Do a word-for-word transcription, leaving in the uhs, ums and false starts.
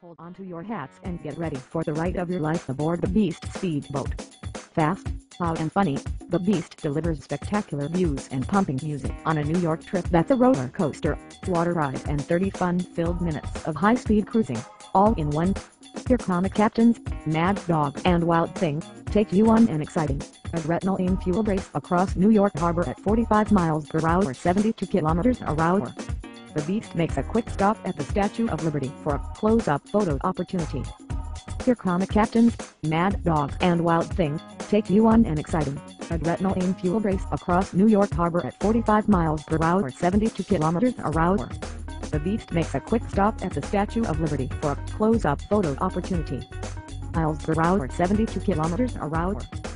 Hold onto your hats and get ready for the ride of your life aboard the Beast Speedboat. Fast, loud and funny, the Beast delivers spectacular views and pumping music on a New York trip that's a roller coaster, water ride and thirty fun-filled minutes of high-speed cruising, all in one. Your comic captains, Mad Dog and Wild Thing, take you on an exciting, adrenaline fueled race across New York Harbor at forty-five miles per hour seventy-two kilometers per hour. The Beast makes a quick stop at the Statue of Liberty for a close-up photo opportunity. Your comic captains, Mad Dog and Wild Thing, take you on an exciting, adrenaline-fueled race across New York Harbor at forty-five miles per hour seventy-two kilometers per hour. The Beast makes a quick stop at the Statue of Liberty for a close-up photo opportunity. Miles per hour seventy-two kilometers per hour.